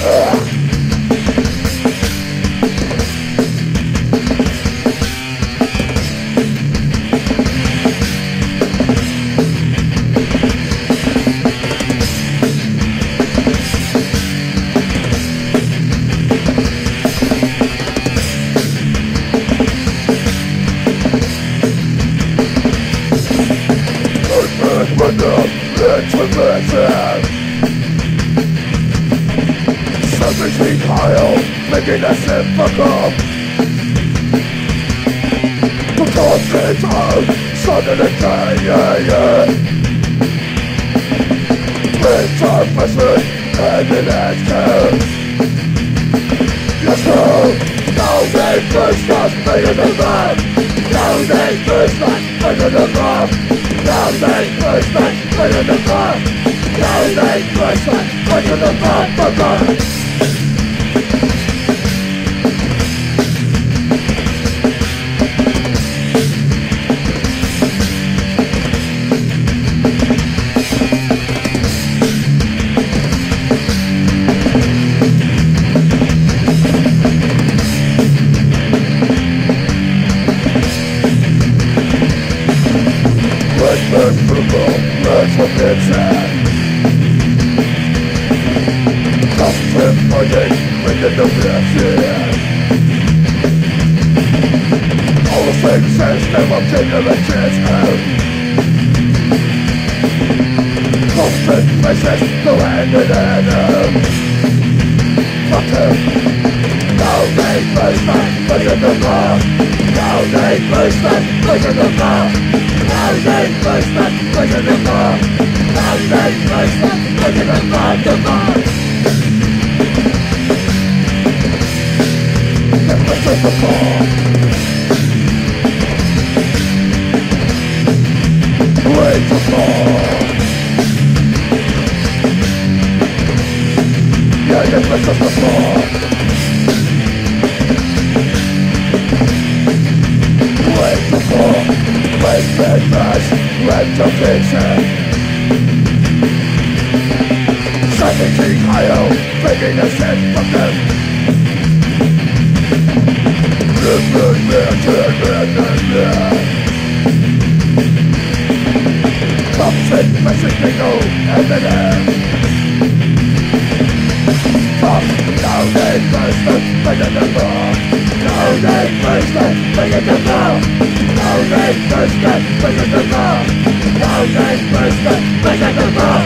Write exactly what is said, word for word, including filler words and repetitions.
Something Kyle, making us fuck The constant out, sudden and yeah, yeah With our person, and an answer Yes, no, no need first us, making the map No need first us, making the map No need first us, making the map No need first us, making the map, the map Let's look inside Constant fighting within the bloodshed All the things says never generations out Constant faces go hand in hand Fuck him No need movement, look at the bar No need movement, look at the bar No need movement, look at the bar No need movement, look at the bar, the bar Look at the bar Wait the bar Yeah, yeah, look at the bar Wait the bar Wait the bar Wait the vision Seventeen Kyle, making a sense from them Thompson, messing go, and then end Fuck, no need movement, make it the bar No need movement, make it the bar No need movement, make it the bar No need movement, make it the bar